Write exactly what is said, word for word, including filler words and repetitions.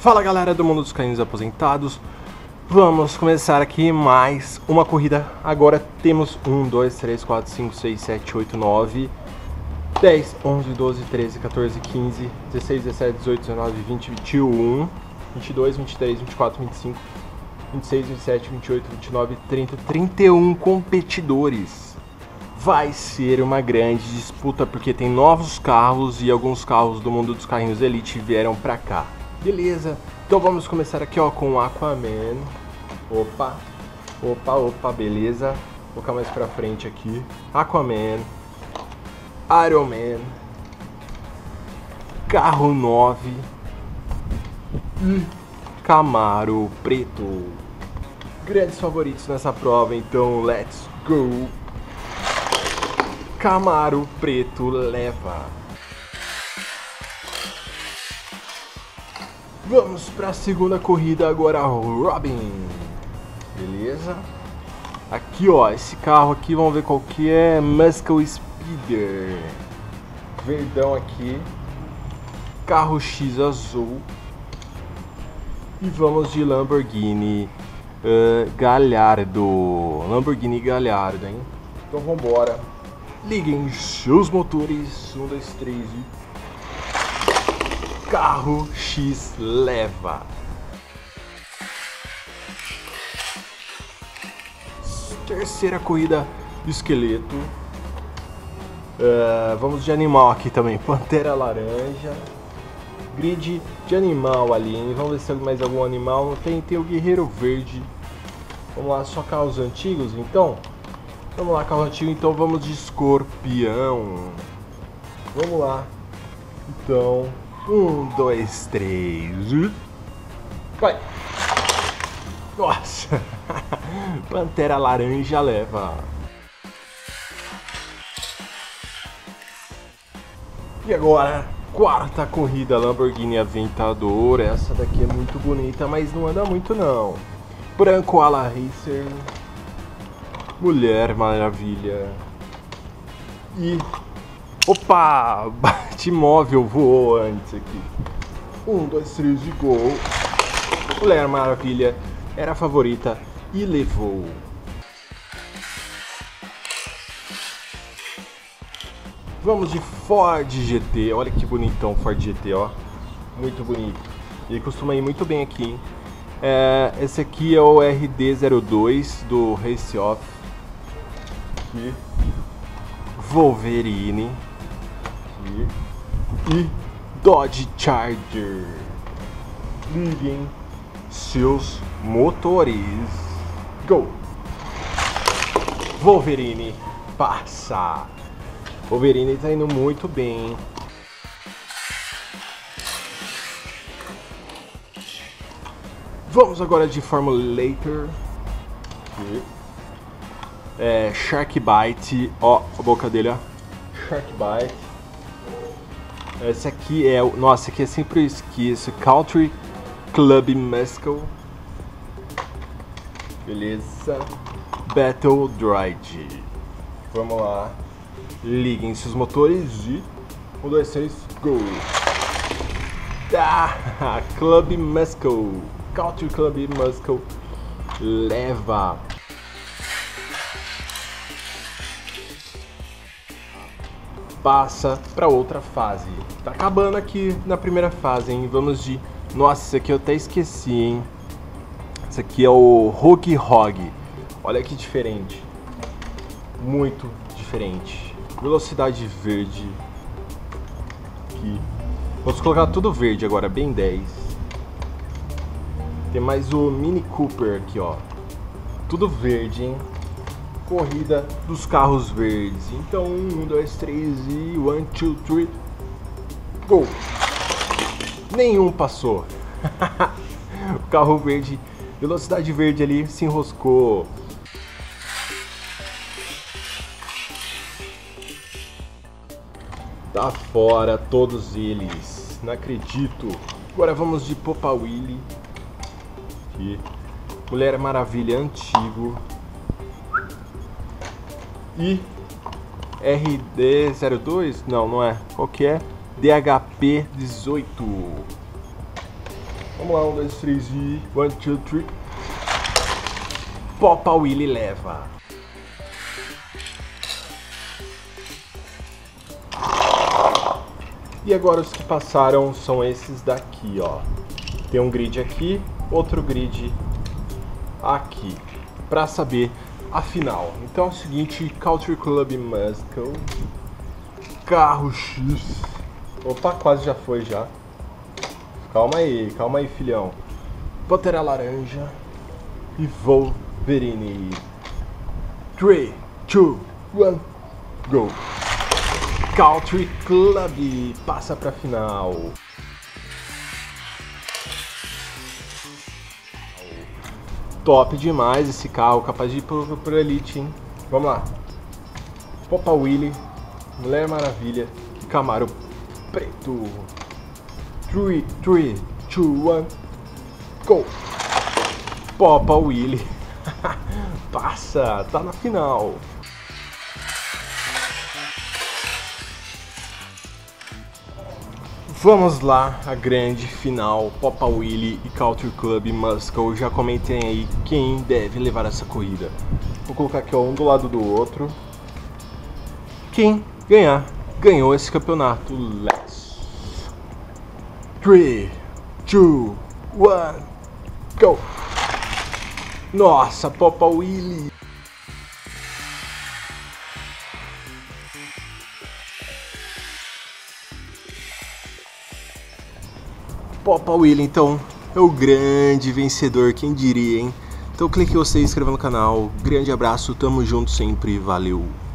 Fala galera do mundo dos carrinhos aposentados, vamos começar aqui mais uma corrida. Agora temos um, dois, três, quatro, cinco, seis, sete, oito, nove, dez, onze, doze, treze, quatorze, quinze, dezesseis, dezessete, dezoito, dezenove, vinte, vinte e um, vinte e dois, vinte e três, vinte e quatro, vinte e cinco, vinte e seis, vinte e sete, vinte e oito, vinte e nove, trinta, trinta e um competidores. Vai ser uma grande disputa porque tem novos carros e alguns carros do mundo dos carrinhos Elite vieram pra cá. Beleza, então vamos começar aqui ó com o Aquaman. Opa, opa, opa, beleza. Vou colocar mais pra frente aqui. Aquaman, Iron Man, Carro nove e Camaro Preto. Grandes favoritos nessa prova, então let's go. Camaro Preto leva. Vamos para a segunda corrida agora, Robin. Beleza? Aqui ó, esse carro aqui, vamos ver qual que é. Muscle Speeder. Verdão aqui. Carro X azul. E vamos de Lamborghini uh, Gallardo. Lamborghini Gallardo, hein? Então vambora. Liguem seus motores. Um, dois, três e... Carro X leva. Terceira corrida do esqueleto. Uh, vamos de animal aqui também. Pantera laranja. Grid de animal ali, hein? Vamos ver se tem mais algum animal. Não tem, tem o guerreiro verde. Vamos lá, só carros antigos então. Vamos lá, carro antigo, então vamos de escorpião. Vamos lá. Então... Um, dois, três. Vai! Nossa! Pantera laranja leva. E agora, quarta corrida, Lamborghini Aventador. Essa daqui é muito bonita, mas não anda muito não. Branco Ala Racer. Mulher Maravilha. E... Opa! Batmóvel voou antes aqui. Um, dois, três e gol. Mulher Maravilha era a favorita e levou. Vamos de Ford G T. Olha que bonitão Ford G T, ó. Muito bonito. Ele costuma ir muito bem aqui, hein? É, esse aqui é o R D zero dois do Race Off. Aqui. Wolverine. E Dodge Charger. Liguem seus motores. Go! Wolverine passa. Wolverine tá indo muito bem. Vamos agora de Formulator. É, Shark Bite. Ó, a boca dele, ó. Shark Bite. Esse aqui é o... Nossa, esse aqui é sempre eu esqueço. Country Club Muscle. Beleza. Battle Droid. Vamos lá. Liguem seus motores e... Um, dois, três, go! Ah, Club Muscle. Country Club Muscle leva. Passa para outra fase. Tá acabando aqui na primeira fase, hein? Vamos de... Nossa, esse aqui eu até esqueci, hein? Esse aqui é o Rogue Hog. Olha que diferente. Muito diferente. Velocidade verde. Aqui. Vamos colocar tudo verde agora, bem dez. Tem mais o Mini Cooper aqui, ó. Tudo verde, hein? Corrida dos carros verdes. Então, um, dois, três e one, two, three. Go! Nenhum passou. O carro verde, velocidade verde ali, se enroscou. Tá fora todos eles. Não acredito. Agora vamos de Popa Willy. Aqui. Mulher Maravilha antigo. E R D zero dois? Não, não é. Qual que é? D H P dezoito. Vamos lá, um, dois, três e... One, two, three. Popa Willy leva. E agora os que passaram são esses daqui, ó. Tem um grid aqui, outro grid aqui. Pra saber a final. Então é o seguinte, Country Club Muscle. Carro X. Opa, quase já foi já. Calma aí, calma aí, filhão. Pantera Laranja e Wolverine. três, dois, um, go. Country Club passa pra final. Top demais esse carro, capaz de ir pro, pro Elite, hein? Vamos lá. Popa Willy, Mulher Maravilha e Camaro Preto. três, três, dois, um, go! Popa Willy passa, tá na final. Vamos lá, a grande final, Popa Willy e Country Club Muscle. Já comentem aí quem deve levar essa corrida. Vou colocar aqui ó, um do lado do outro. Quem ganhar, ganhou esse campeonato. Let's três, dois, um, go! Nossa, Popa Willy! Popa Willy, então, é o grande vencedor, quem diria, hein? Então clique em você e se inscreva no canal. Grande abraço, tamo junto sempre, valeu!